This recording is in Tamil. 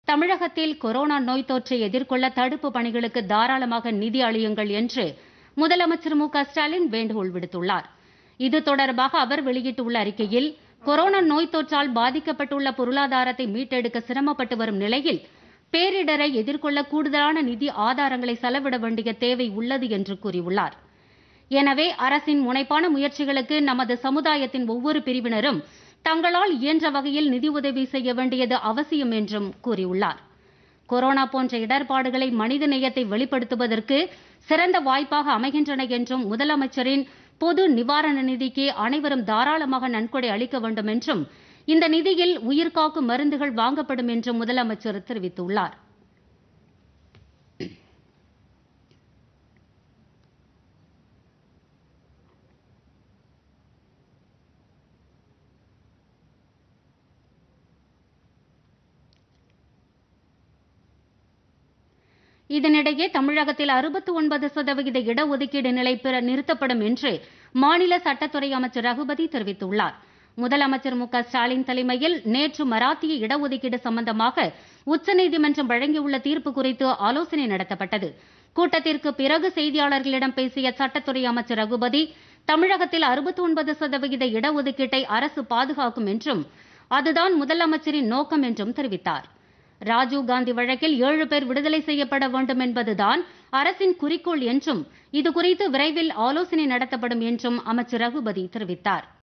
தமிழகத்தில் கொரோனா நோய் தொற்றை எதிர்கொள்ள தடுப்பு பணிகளுக்கு தாராளமாக நிதி அளியுங்கள் என்று முதலமைச்சர் மு.க.ஸ்டாலின் வேண்டுகோள் விடுத்துள்ளார். இது தொடர்பாக அவர் வெளியிட்டுள்ள அறிக்கையில், கொரோனா நோய் தொற்றால் பாதிக்கப்பட்டுள்ள பொருளாதாரத்தை மீட்டெடுக்க சிரமப்பட்டு வரும் நிலையில் பேரிடரை எதிர்கொள்ள கூடுதலான நிதி ஆதாரங்களை செலவிட வேண்டிய தேவை உள்ளது என்று கூறியுள்ளார். எனவே அரசின் முனைப்பான முயற்சிகளுக்கு நமது சமுதாயத்தின் ஒவ்வொரு பிரிவினரும் தங்களால் இயன்ற வகையில் நிதியுதவி செய்ய வேண்டியது அவசியம் என்றும் கூறியுள்ளார். கொரோனா போன்ற இடர்பாடுகளை மனித நேயத்தை வெளிப்படுத்துவதற்கு சிறந்த வாய்ப்பாக அமைகின்றன என்றும் முதலமைச்சரின் பொது நிவாரண நிதிக்கு அனைவரும் தாராளமாக நன்கொடை அளிக்க வேண்டும் என்றும் இந்த நிதியில் உயிர்காக்கும் மருந்துகள் வாங்கப்படும் என்றும் முதலமைச்சர் தெரிவித்துள்ளார். இதனிடையே தமிழகத்தில் 69% இடஒதுக்கீடு நிலை நிறுத்தப்படும் என்று மாநில சட்டத்துறை அமைச்சர் ரகுபதி தெரிவித்துள்ளார். முதலமைச்சர் மு.க.ஸ்டாலின் தலைமையில் நேற்று மராத்திய இடஒதுக்கீடு சம்பந்தமாக உச்சநீதிமன்றம் வழங்கியுள்ள தீர்ப்பு குறித்து ஆலோசனை நடத்தப்பட்டது. கூட்டத்திற்கு பிறகு செய்தியாளர்களிடம் பேசிய சட்டத்துறை அமைச்சர் ரகுபதி, தமிழகத்தில் 69% இடஒதுக்கீட்டை அரசு பாதுகாக்கும் என்றும் அதுதான் முதலமைச்சரின் நோக்கம் என்றும் தெரிவித்தார். ராஜீவ்காந்தி வழக்கில் 7 பேர் விடுதலை செய்யப்பட வேண்டும் என்பதுதான் அரசின் குறிக்கோள் என்றும் இதுகுறித்து விரைவில் ஆலோசனை நடத்தப்படும் என்றும் அமைச்சர் ரகுபதி தெரிவித்தார்.